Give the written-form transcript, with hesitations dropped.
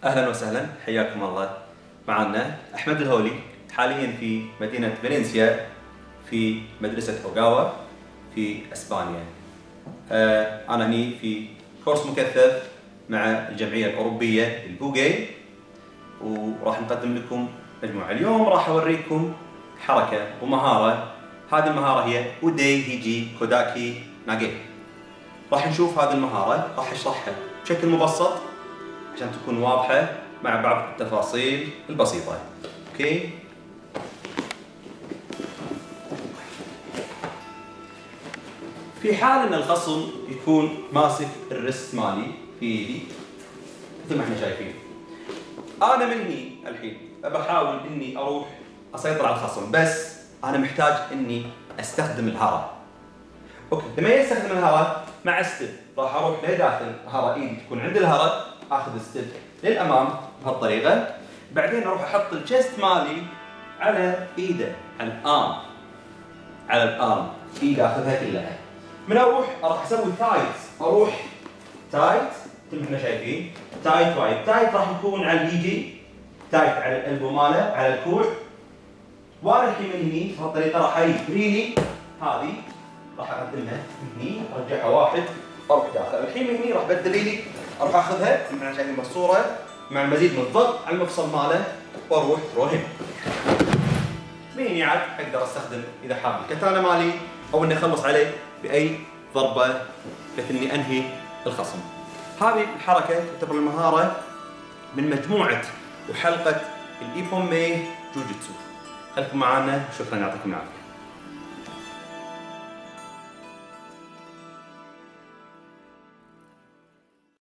اهلا وسهلا، حياكم الله. معنا احمد الهولي، حاليا في مدينه فالنسيا في مدرسه اوغاوا في اسبانيا. انا هني في كورس مكثف مع الجمعيه الاوروبيه البوغي، وراح نقدم لكم مجموعه. اليوم راح اوريكم حركه ومهاره. هذه المهاره هي اودي هيجي كوداكي ناغي. راح نشوف هذه المهاره، راح اشرحها بشكل مبسط عشان تكون واضحة مع بعض التفاصيل البسيطة. اوكي؟ في حال ان الخصم يكون ماسك الرست مالي في ايدي مثل ما احنا شايفين، انا من هني الحين بحاول اني اروح اسيطر على الخصم، بس انا محتاج اني استخدم الهرة. اوكي، لما استخدم الهرة مع ستيب راح اروح لداخل هرة، ايدي تكون عند الهرة، اخذ ستيب للامام بهالطريقه، بعدين اروح احط الجست مالي على ايده، على الارم، ايده اخذها كلها. من اروح راح اسوي تايت، اروح تايت مثل ما احنا شايفين، تايت وايد. تايت راح يكون على اليجي، تايت على الالبو ماله، على الكوع. وانا الحين من هني بهالطريقه راح اجيب ريلي هذه، راح اقدمها من هني، ارجعها واحد، اروح داخل. الحين من هني راح بدل ريلي، اروح اخذها مثل ما احنا شايفين بالصوره، مع المزيد من الضغط على المفصل ماله، واروح هنا. من هنا عاد اقدر استخدم اذا حاب الكتانه مالي، او اني اخلص عليه باي ضربه بحيث اني انهي الخصم. هذه الحركه تعتبر المهاره من مجموعه وحلقه الايبومي جوجيتسو. خليكم معنا، شكرا، يعطيكم العافيه.